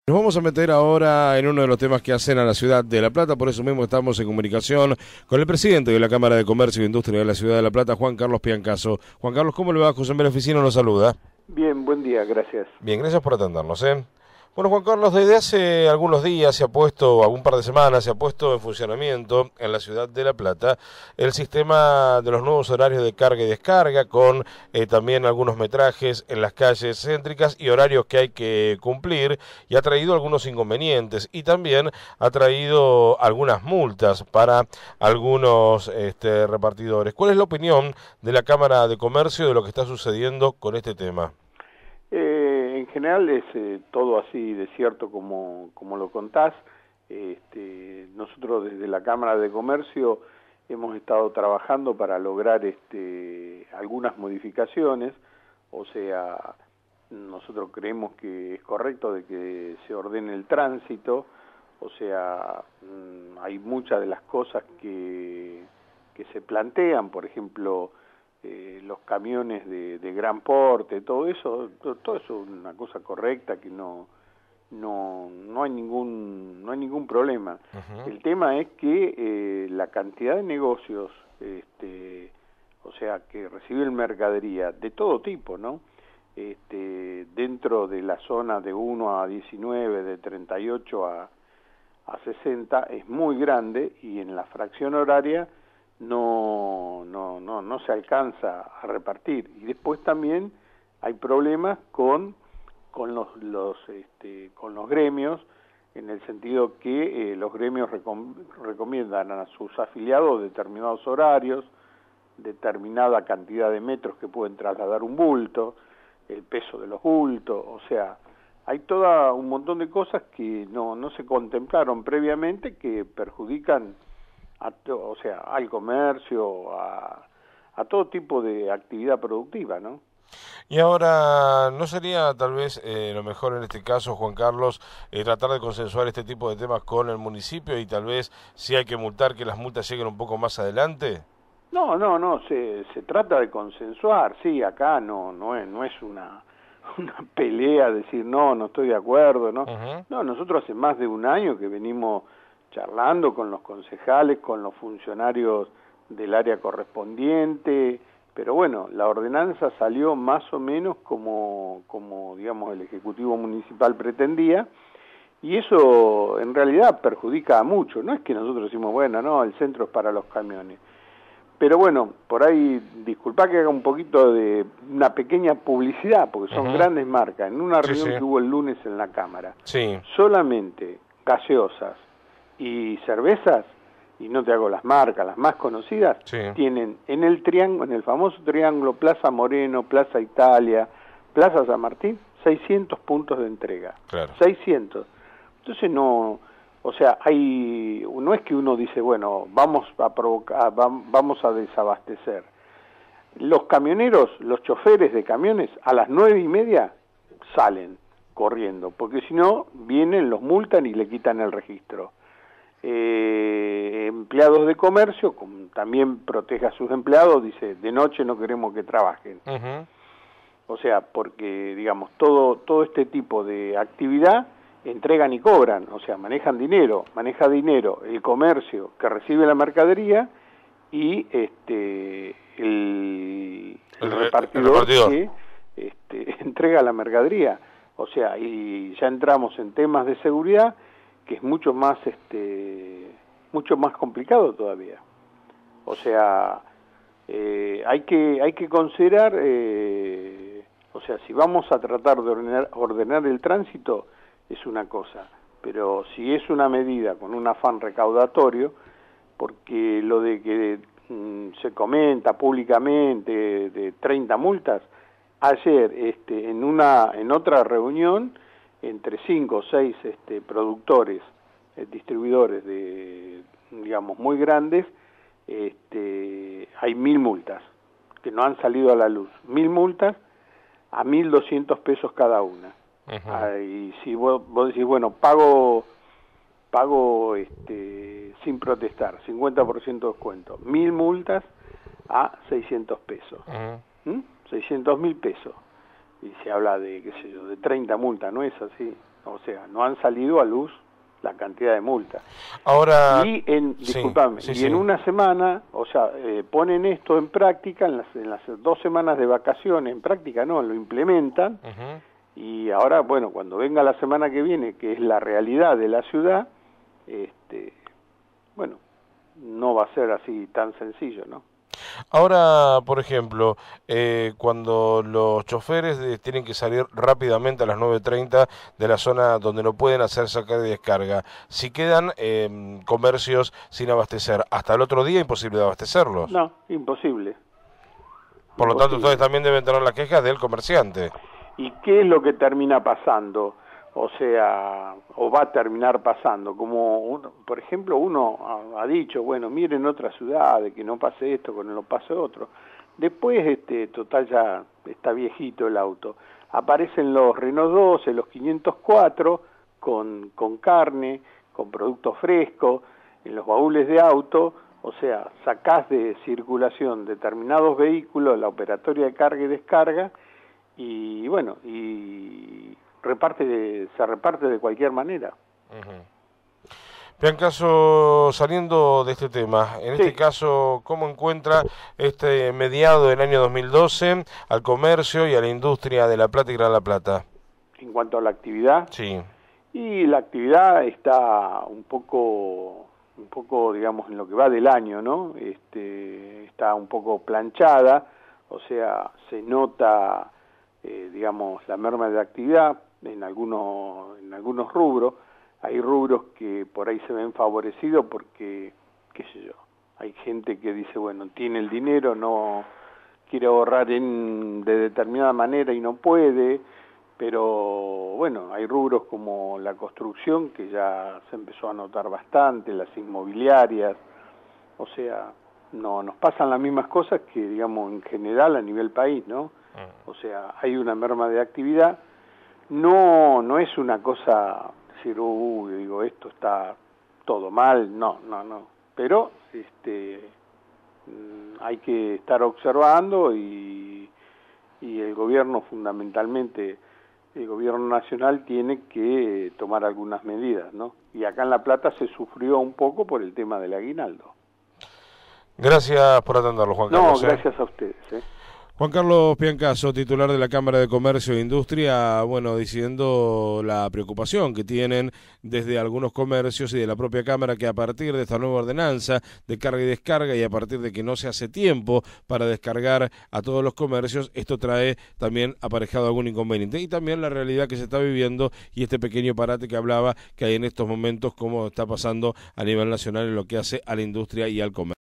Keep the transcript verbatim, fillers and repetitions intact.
Nos vamos a meter ahora en uno de los temas que hacen a la ciudad de La Plata, por eso mismo estamos en comunicación con el presidente de la Cámara de Comercio e Industria de la ciudad de La Plata, Juan Carlos Piancaso. Juan Carlos, ¿cómo le va? José María Oficina nos saluda. Bien, buen día, gracias. Bien, gracias por atendernos, ¿eh? Bueno, Juan Carlos, desde hace algunos días se ha puesto, algún par de semanas, se ha puesto en funcionamiento en la ciudad de La Plata el sistema de los nuevos horarios de carga y descarga, con eh, también algunos metrajes en las calles céntricas y horarios que hay que cumplir, y ha traído algunos inconvenientes y también ha traído algunas multas para algunos este, repartidores. ¿Cuál es la opinión de la Cámara de Comercio de lo que está sucediendo con este tema? Eh, en general es eh, todo así de cierto como, como lo contás. Este, nosotros desde la Cámara de Comercio hemos estado trabajando para lograr este, algunas modificaciones, o sea, nosotros creemos que es correcto de que se ordene el tránsito, o sea, mmm, hay muchas de las cosas que, que se plantean, por ejemplo, Eh, los camiones de, de gran porte, todo eso, todo, todo eso es una cosa correcta, que no no no hay ningún no hay ningún problema. Uh-huh. El tema es que eh, la cantidad de negocios, este, o sea, que reciben mercadería de todo tipo, ¿no? Este, dentro de la zona de uno a diecinueve, de treinta y ocho a, a sesenta, es muy grande, y en la fracción horaria no no no no se alcanza a repartir. Y después también hay problemas con con los los este, con los gremios, en el sentido que eh, los gremios recom recomiendan a sus afiliados determinados horarios, determinada cantidad de metros que pueden trasladar un bulto, el peso de los bultos, o sea, hay todo un montón de cosas que no no se contemplaron previamente, que perjudican A, o sea, al comercio, a, a todo tipo de actividad productiva, ¿no? Y ahora, ¿no sería tal vez eh, lo mejor en este caso, Juan Carlos, eh, tratar de consensuar este tipo de temas con el municipio, y tal vez, si hay que multar, que las multas lleguen un poco más adelante? No, no, no, se, se trata de consensuar, sí, acá no no es, no es una, una pelea, decir no, no estoy de acuerdo, ¿no? Uh-huh. No, nosotros hace más de un año que venimos charlando con los concejales, con los funcionarios del área correspondiente, pero bueno, la ordenanza salió más o menos como, como digamos, el Ejecutivo Municipal pretendía, y eso en realidad perjudica a mucho. No es que nosotros decimos, bueno, no, el centro es para los camiones, pero bueno, por ahí, disculpa que haga un poquito de una pequeña publicidad, porque son uh-huh. grandes marcas. En una reunión sí, sí. que hubo el lunes en la Cámara, sí. solamente gaseosas y cervezas, y no te hago las marcas, las más conocidas, sí. tienen en el triángulo, en el famoso triángulo Plaza Moreno, Plaza Italia, Plaza San Martín, seiscientos puntos de entrega. Claro. seiscientos. Entonces no, o sea, hay, no es que uno dice, bueno, vamos a provocar, vamos a desabastecer. Los camioneros, los choferes de camiones, a las nueve y media salen corriendo, porque si no, vienen, los multan y le quitan el registro. Eh, empleados de comercio, como también protege a sus empleados, dice, de noche no queremos que trabajen. Uh-huh. O sea, porque, digamos, todo, todo este tipo de actividad entregan y cobran, o sea, manejan dinero, maneja dinero el comercio que recibe la mercadería, y este el, el, el repartidor, el repartidor que este, entrega la mercadería. O sea, y ya entramos en temas de seguridad, que es mucho más este mucho más complicado todavía. O sea, eh, hay que hay que considerar, eh, o sea, si vamos a tratar de ordenar, ordenar el tránsito, es una cosa, pero si es una medida con un afán recaudatorio, porque lo de que mm, se comenta públicamente de treinta multas, ayer este en una en otra reunión entre cinco o seis este, productores, eh, distribuidores de, digamos, muy grandes, este, hay mil multas que no han salido a la luz. Mil multas a mil doscientos pesos cada una. Uh-huh. Ah, y si vos, vos decís, bueno, pago pago este, sin protestar, cincuenta por ciento de descuento. Mil multas a seiscientos pesos. Uh-huh. ¿Mm? seiscientos mil pesos. Y se habla de, qué sé yo, de treinta multas, ¿no es así? o sea, no han salido a luz la cantidad de multas. Ahora, y en, disculpame, sí, sí, y sí. en una semana, o sea, eh, ponen esto en práctica, en las, en las dos semanas de vacaciones, en práctica no, lo implementan, uh-huh. Y ahora, bueno, cuando venga la semana que viene, que es la realidad de la ciudad, este, bueno, no va a ser así tan sencillo, ¿no? Ahora, por ejemplo, eh, cuando los choferes eh, tienen que salir rápidamente a las nueve treinta de la zona donde no pueden hacer sacar y descarga, si quedan eh, comercios sin abastecer, hasta el otro día imposible de abastecerlos. No, imposible. Por imposible. lo tanto, ustedes también deben tener las quejas del comerciante. ¿Y qué es lo que termina pasando? O sea, o va a terminar pasando, como, uno, por ejemplo, uno ha, ha dicho, bueno, miren otras ciudades, que no pase esto, que no lo pase otro. Después, este, total, ya está viejito el auto. Aparecen los Renault doce, los quinientos cuatro, con, con carne, con productos frescos, en los baúles de auto, o sea, sacás de circulación determinados vehículos, la operatoria de carga y descarga, y bueno, y reparte de, se reparte de cualquier manera. Uh-huh. Piancaso, saliendo de este tema, en sí. este caso, ¿cómo encuentra este mediado del año dos mil doce al comercio y a la industria de La Plata y Gran La Plata? En cuanto a la actividad, sí. Y la actividad está un poco, un poco, digamos, en lo que va del año, ¿no? Este, está un poco planchada, o sea, se nota, eh, digamos, la merma de actividad en algunos, en algunos rubros. Hay rubros que por ahí se ven favorecidos porque, qué sé yo, hay gente que dice, bueno, tiene el dinero, no quiere ahorrar en, de determinada manera y no puede, pero bueno, hay rubros como la construcción que ya se empezó a notar bastante, las inmobiliarias, o sea, no nos pasan las mismas cosas que, digamos, en general a nivel país, ¿no? O sea, hay una merma de actividad, no, no es una cosa decir, uy, digo, esto está todo mal, no, no, no, pero este, hay que estar observando y, y el gobierno fundamentalmente, el gobierno nacional tiene que tomar algunas medidas, ¿no? Y acá en La Plata se sufrió un poco por el tema del aguinaldo. Gracias por atenderlo, Juan Carlos. No, gracias ¿eh? a ustedes, ¿eh? Juan Carlos Piancaso, titular de la Cámara de Comercio e Industria, bueno, diciendo la preocupación que tienen desde algunos comercios y de la propia Cámara que a partir de esta nueva ordenanza de carga y descarga y a partir de que no se hace tiempo para descargar a todos los comercios, esto trae también aparejado algún inconveniente y también la realidad que se está viviendo y este pequeño parate que hablaba que hay en estos momentos como está pasando a nivel nacional en lo que hace a la industria y al comercio.